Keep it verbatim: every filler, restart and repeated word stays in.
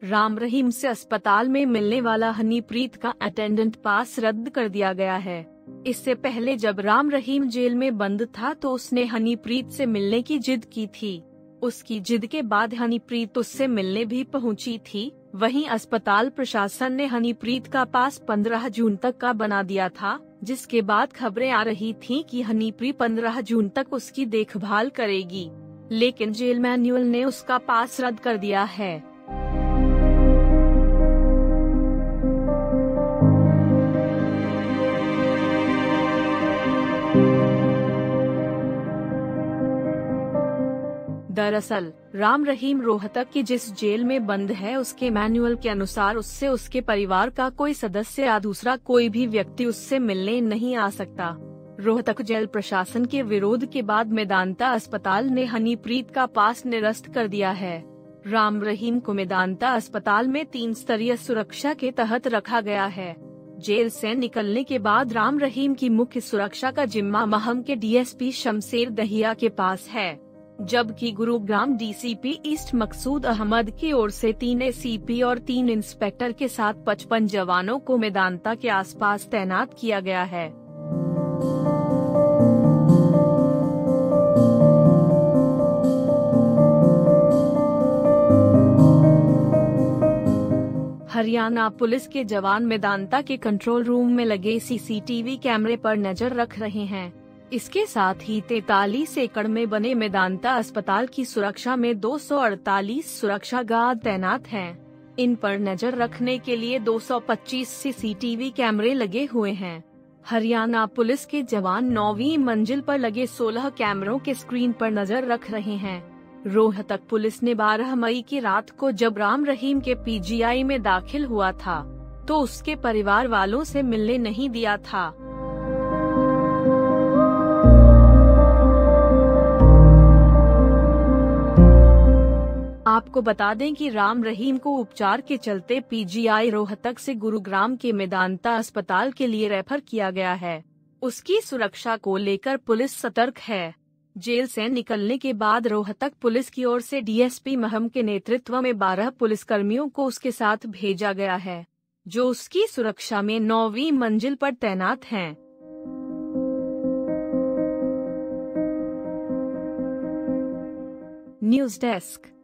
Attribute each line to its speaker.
Speaker 1: राम रहीम से अस्पताल में मिलने वाला हनीप्रीत का अटेंडेंट पास रद्द कर दिया गया है। इससे पहले जब राम रहीम जेल में बंद था तो उसने हनीप्रीत से मिलने की जिद की थी। उसकी जिद के बाद हनीप्रीत उससे मिलने भी पहुंची थी। वहीं अस्पताल प्रशासन ने हनीप्रीत का पास पंद्रह जून तक का बना दिया था, जिसके बाद खबरें आ रही थीं कि हनीप्रीत पंद्रह जून तक उसकी देखभाल करेगी, लेकिन जेल मैनुअल ने उसका पास रद्द कर दिया है। दरअसल राम रहीम रोहतक की जिस जेल में बंद है उसके मैनुअल के अनुसार उससे उसके परिवार का कोई सदस्य या दूसरा कोई भी व्यक्ति उससे मिलने नहीं आ सकता। रोहतक जेल प्रशासन के विरोध के बाद मेदांता अस्पताल ने हनीप्रीत का पास निरस्त कर दिया है। राम रहीम को मेदांता अस्पताल में तीन स्तरीय सुरक्षा के तहत रखा गया है। जेल से निकलने के बाद राम रहीम की मुख्य सुरक्षा का जिम्मा महम के डीएसपी शमशेर दहिया के पास है, जबकि गुरुग्राम डीसीपी ईस्ट मकसूद अहमद की ओर से तीन एसीपी और तीन इंस्पेक्टर के साथ पचपन जवानों को मेदांता के आसपास तैनात किया गया है। हरियाणा पुलिस के जवान मेदांता के कंट्रोल रूम में लगे सीसीटीवी कैमरे पर नजर रख रहे हैं। इसके साथ ही तैंतालीस एकड़ में बने मेदांता अस्पताल की सुरक्षा में दो सौ अड़तालीस सुरक्षा गार्ड तैनात हैं। इन पर नजर रखने के लिए दो सौ पच्चीस सीसीटीवी कैमरे लगे हुए हैं। हरियाणा पुलिस के जवान नौवीं मंजिल पर लगे सोलह कैमरों के स्क्रीन पर नजर रख रहे हैं। रोहतक पुलिस ने बारह मई की रात को जब राम रहीम के पीजीआई में दाखिल हुआ था तो उसके परिवार वालों से मिलने नहीं दिया था। आपको बता दें कि राम रहीम को उपचार के चलते पीजीआई रोहतक से गुरुग्राम के मेदांता अस्पताल के लिए रेफर किया गया है। उसकी सुरक्षा को लेकर पुलिस सतर्क है। जेल से निकलने के बाद रोहतक पुलिस की ओर से डीएसपी महम के नेतृत्व में बारह पुलिसकर्मियों को उसके साथ भेजा गया है, जो उसकी सुरक्षा में नौवीं मंजिल पर तैनात हैं। News desk.